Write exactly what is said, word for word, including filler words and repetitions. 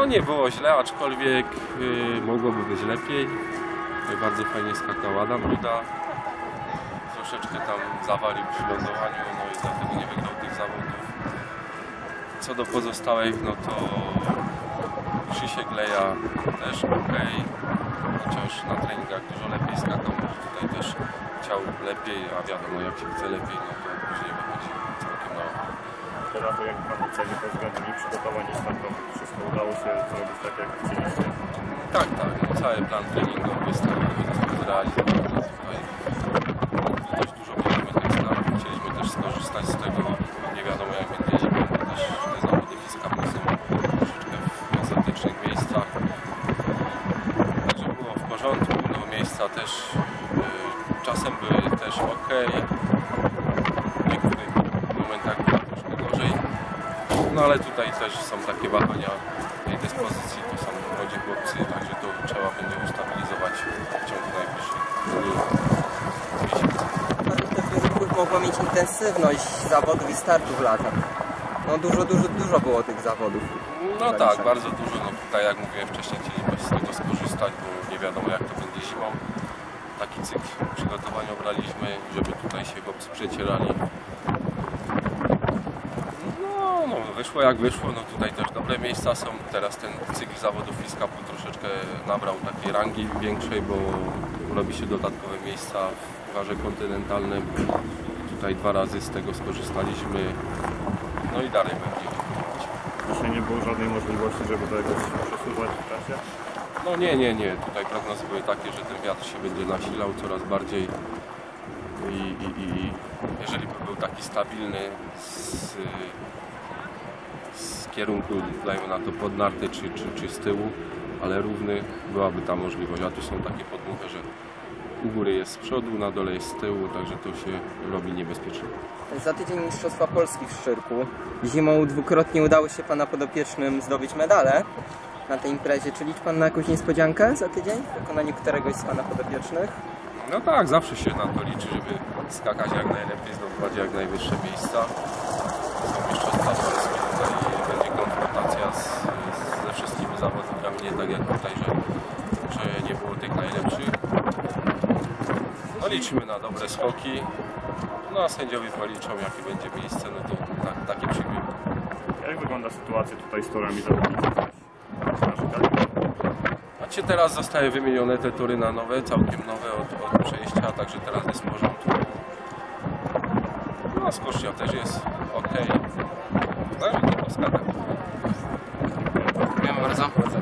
No nie było źle, aczkolwiek yy, mogłoby być lepiej. Bardzo fajnie skakał Adam Ruda. Troszeczkę tam zawalił przy lądowaniu, no i dlatego nie wygrał tych zawodów. Co do pozostałych, no to Krzysiek Leja też ok, chociaż na treningach dużo lepiej skakał, może tutaj też chciał lepiej, a wiadomo, jak się chce lepiej, no to później wychodzi całkiem na oko. Teraz to jak Pan oceni pod względem i przygotowań i startowych, wszystko udało się zrobić tak, jak chcieliście? Tak, tak, no, cały plan treningowy jest zrealizowany tutaj. Dość dużo mieliśmy tych snarów, chcieliśmy też skorzystać z tego, nie wiadomo jak będzie zimą, bo też te zawody fiskapy są troszeczkę w egzotycznych miejscach. Także było w porządku, no miejsca też y, czasem były też ok, w niektórych momentach było troszkę gorzej. No ale tutaj też są takie wahania tej dyspozycji, to są młodzi chłopcy, także to trzeba będzie ustabilizować w ciągu najbliższych dni. Zawodów mogło mieć intensywność zawodów i startów w latach. No dużo, dużo, dużo było tych zawodów. No tak, bardzo dużo. No tutaj jak mówiłem wcześniej, chcieliśmy z tego skorzystać, bo nie wiadomo jak to będzie zimą. Taki cykl przygotowania obraliśmy, żeby tutaj się chłopcy przecierali. No, no wyszło jak wyszło, no tutaj też dobre miejsca są. Teraz ten cykl zawodów fiskapu troszeczkę nabrał takiej rangi większej, bo robi się dodatkowe miejsca w pucharze kontynentalnym. Tutaj dwa razy z tego skorzystaliśmy, no i dalej będzie. Dzisiaj nie było żadnej możliwości, żeby to jakoś przesuwać w czasie? No nie, nie, nie. Tutaj prognozy były takie, że ten wiatr się będzie nasilał coraz bardziej i, i, i jeżeli by był taki stabilny z, z kierunku, dajmy na to pod narty czy, czy, czy z tyłu, ale równy, byłaby ta możliwość, a tu są takie podmuchy, że u góry jest z przodu, na dole jest z tyłu, także to się robi niebezpiecznie. Za tydzień Mistrzostwa Polski w Szczyrku. Zimą dwukrotnie udało się Pana podopiecznym zdobyć medale na tej imprezie. Czy liczy Pan na jakąś niespodziankę za tydzień w wykonaniu któregoś z Pana podopiecznych? No tak, zawsze się na to liczy, żeby skakać jak najlepiej, zdobywać jak najwyższe miejsca. Są Mistrzostwa Polskie, tutaj będzie konfrontacja z, z, ze wszystkimi zawodnikami, nie tak jak tutaj, że, że nie było tych najlepszych. No liczymy na dobre skoki, no a sędziowie policzą jakie będzie miejsce, no to tak, takie przyjmiemy. Jak wygląda sytuacja tutaj z torami zawodników? Znaczy teraz zostały wymienione te tory na nowe, całkiem nowe od, od przejścia, także teraz jest w porządku. No skocznia też jest ok. Także to skakać. Dziękujemy bardzo.